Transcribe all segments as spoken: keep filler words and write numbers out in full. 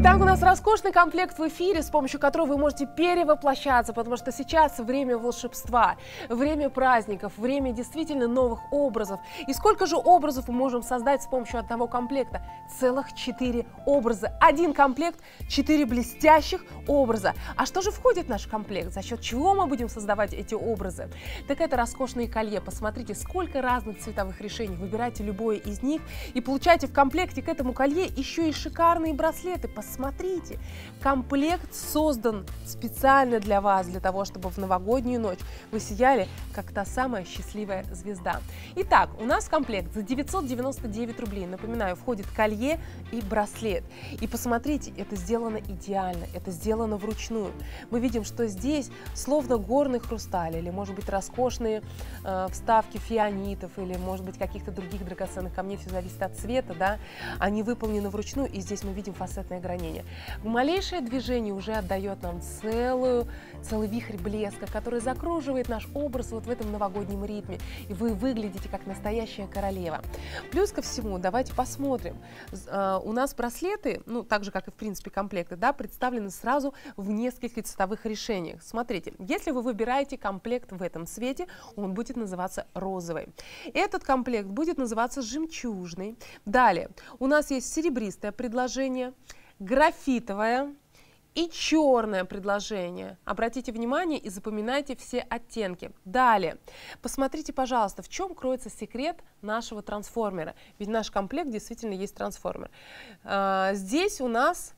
Итак, у нас роскошный комплект в эфире, с помощью которого вы можете перевоплощаться, потому что сейчас время волшебства, время праздников, время действительно новых образов. И сколько же образов мы можем создать с помощью одного комплекта? Целых четыре образа. Один комплект, четыре блестящих образа. А что же входит в наш комплект? За счет чего мы будем создавать эти образы? Так это роскошные колье. Посмотрите, сколько разных цветовых решений. Выбирайте любое из них и получайте в комплекте к этому колье еще и шикарные браслеты. Посмотрите, комплект создан специально для вас, для того, чтобы в новогоднюю ночь вы сияли, как та самая счастливая звезда. Итак, у нас в комплект за девятьсот девяносто девять рублей, напоминаю, входит колье и браслет. И посмотрите, это сделано идеально, это сделано вручную. Мы видим, что здесь словно горный хрусталь, или, может быть, роскошные э, вставки фианитов, или, может быть, каких-то других драгоценных камней, все зависит от цвета, да, они выполнены вручную, и здесь мы видим фасетное гранение. Малейшее движение уже отдает нам целую, целый вихрь блеска, который закруживает наш образ вот в этом новогоднем ритме, и вы выглядите как настоящая королева. Плюс ко всему, давайте посмотрим, у нас браслеты, ну, так же, как и в принципе комплекты, да, представлены сразу в нескольких цветовых решениях. Смотрите, если вы выбираете комплект в этом цвете, он будет называться розовый. Этот комплект будет называться жемчужный. Далее, у нас есть серебристое предложение, графитовое и черное предложение. Обратите внимание и запоминайте все оттенки. Далее, посмотрите, пожалуйста, в чем кроется секрет нашего трансформера. Ведь наш комплект действительно есть трансформер. А, здесь у нас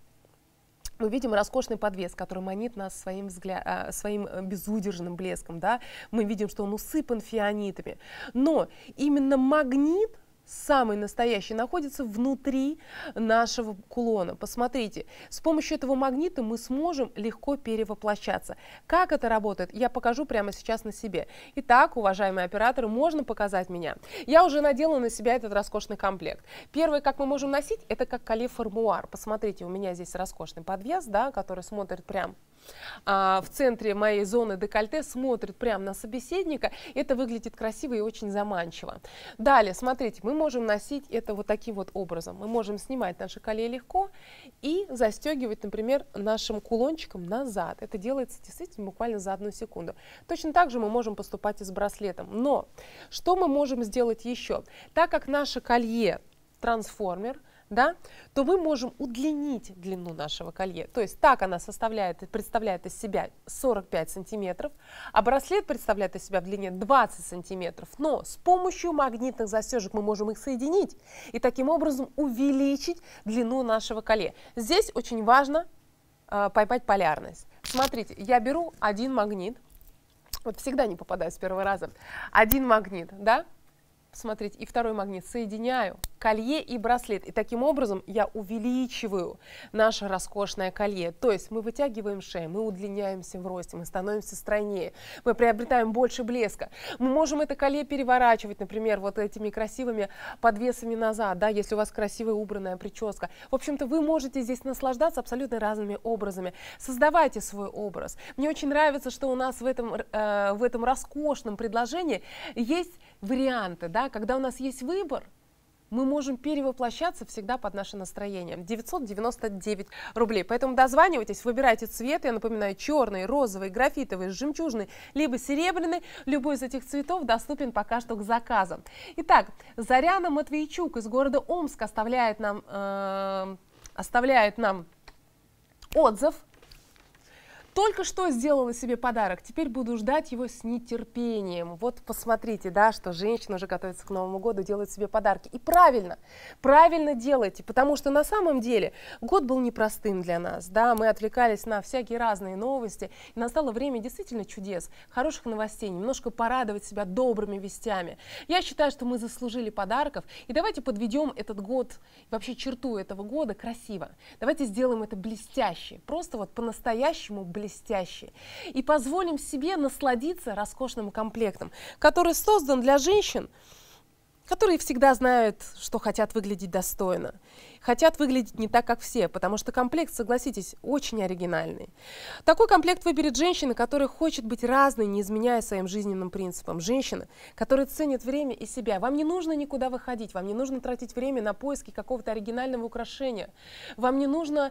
мы видим роскошный подвес, который манит нас своим, взгляд, своим безудержным блеском. Да? Мы видим, что он усыпан фианитами. Но именно магнит, самый настоящий, находится внутри нашего кулона. Посмотрите, с помощью этого магнита мы сможем легко перевоплощаться. Как это работает, я покажу прямо сейчас на себе. Итак, уважаемые операторы, можно показать меня. Я уже надела на себя этот роскошный комплект. Первое, как мы можем носить, это как колье-фермуар. Посмотрите, у меня здесь роскошный подвес, да, который смотрит прям а, в центре моей зоны декольте, смотрит прямо на собеседника. Это выглядит красиво и очень заманчиво. Далее, смотрите, мы можем носить это вот таким вот образом. Мы можем снимать наше колье легко и застегивать, например, нашим кулончиком назад. Это делается действительно буквально за одну секунду. Точно так же мы можем поступать и с браслетом. Но что мы можем сделать еще? Так как наше колье трансформер, да, то мы можем удлинить длину нашего колье. То есть так она составляет, представляет из себя сорок пять сантиметров, а браслет представляет из себя в длине двадцать сантиметров. Но с помощью магнитных застежек мы можем их соединить и таким образом увеличить длину нашего колье. Здесь очень важно э, поймать полярность. Смотрите, я беру один магнит, вот всегда не попадаю с первого раза, один магнит, да, смотрите, и второй магнит соединяю, колье и браслет. И таким образом я увеличиваю наше роскошное колье. То есть мы вытягиваем шею, мы удлиняемся в росте, мы становимся стройнее, мы приобретаем больше блеска. Мы можем это колье переворачивать, например, вот этими красивыми подвесами назад, да, если у вас красивая убранная прическа. В общем-то, вы можете здесь наслаждаться абсолютно разными образами. Создавайте свой образ. Мне очень нравится, что у нас в этом, э, в этом роскошном предложении есть варианты, да, когда у нас есть выбор, мы можем перевоплощаться всегда под наше настроение. девятьсот девяносто девять рублей. Поэтому дозванивайтесь, выбирайте цвет. Я напоминаю, черный, розовый, графитовый, жемчужный, либо серебряный. Любой из этих цветов доступен пока что к заказам. Итак, Заряна Матвейчук из города Омск оставляет нам, э, оставляет нам отзыв. Только что сделала себе подарок, теперь буду ждать его с нетерпением. Вот посмотрите, да, что женщина уже готовится к Новому году, делает себе подарки. И правильно, правильно делайте, потому что на самом деле год был непростым для нас, да, мы отвлекались на всякие разные новости, и настало время действительно чудес, хороших новостей, немножко порадовать себя добрыми вестями. Я считаю, что мы заслужили подарков, и давайте подведем этот год, вообще черту этого года красиво. Давайте сделаем это блестяще, просто вот по-настоящему блестяще. Блестящие. И позволим себе насладиться роскошным комплектом, который создан для женщин, которые всегда знают, что хотят выглядеть достойно, хотят выглядеть не так, как все, потому что комплект, согласитесь, очень оригинальный. Такой комплект выберет женщина, которая хочет быть разной, не изменяя своим жизненным принципам. Женщина, которая ценит время и себя. Вам не нужно никуда выходить, вам не нужно тратить время на поиски какого-то оригинального украшения, вам не нужно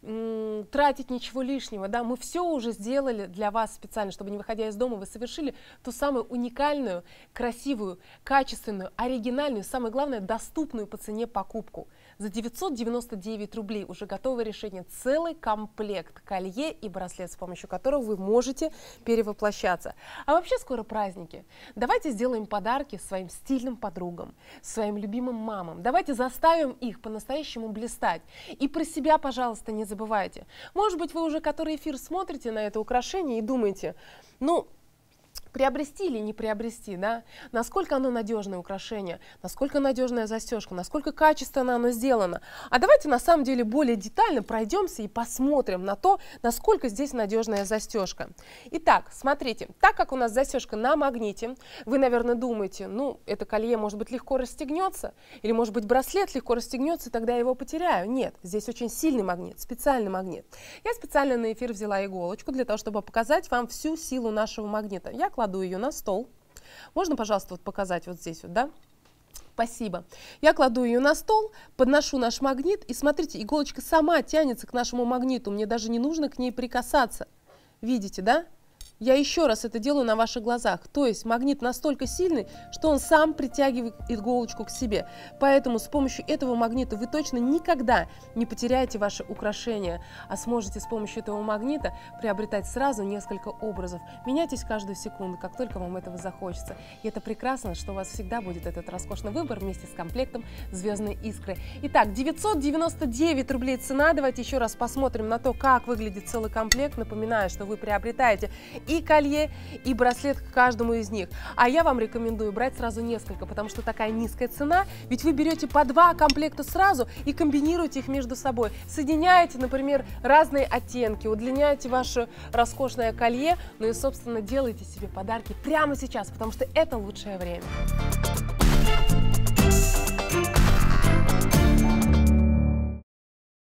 м, тратить ничего лишнего, да, мы все уже сделали для вас специально, чтобы, не выходя из дома, вы совершили ту самую уникальную, красивую, качественную, оригинальную, самое главное, доступную по цене покупку. За девятьсот девяносто девять рублей уже готовое решение, целый комплект колье и браслет, с помощью которого вы можете перевоплощаться. А вообще скоро праздники. Давайте сделаем подарки своим стильным подругам, своим любимым мамам. Давайте заставим их по-настоящему блистать. И про себя, пожалуйста, не забывайте. Может быть, вы уже который эфир смотрите на это украшение и думаете, ну, приобрести или не приобрести, да? Насколько оно надежное украшение, насколько надежная застежка, насколько качественно оно сделано. А давайте на самом деле более детально пройдемся и посмотрим на то, насколько здесь надежная застежка. Итак, смотрите, так как у нас застежка на магните, вы, наверное, думаете, ну, это колье, может быть, легко расстегнется, или, может быть, браслет легко расстегнется, и тогда я его потеряю. Нет, здесь очень сильный магнит, специальный магнит. Я специально на эфир взяла иголочку для того, чтобы показать вам всю силу нашего магнита. Я кладу ее на стол. Можно, пожалуйста, вот показать вот здесь вот, да? Спасибо. Я кладу ее на стол, подношу наш магнит, и смотрите, иголочка сама тянется к нашему магниту, мне даже не нужно к ней прикасаться. Видите, да? Я еще раз это делаю на ваших глазах. То есть магнит настолько сильный, что он сам притягивает иголочку к себе. Поэтому с помощью этого магнита вы точно никогда не потеряете ваши украшения, а сможете с помощью этого магнита приобретать сразу несколько образов. Меняйтесь каждую секунду, как только вам этого захочется. И это прекрасно, что у вас всегда будет этот роскошный выбор вместе с комплектом «Звездные искры». Итак, девятьсот девяносто девять рублей цена. Давайте еще раз посмотрим на то, как выглядит целый комплект. Напоминаю, что вы приобретаете и колье, и браслет к каждому из них. А я вам рекомендую брать сразу несколько, потому что такая низкая цена, ведь вы берете по два комплекта сразу и комбинируете их между собой. Соединяете, например, разные оттенки, удлиняете ваше роскошное колье, ну и, собственно, делайте себе подарки прямо сейчас, потому что это лучшее время.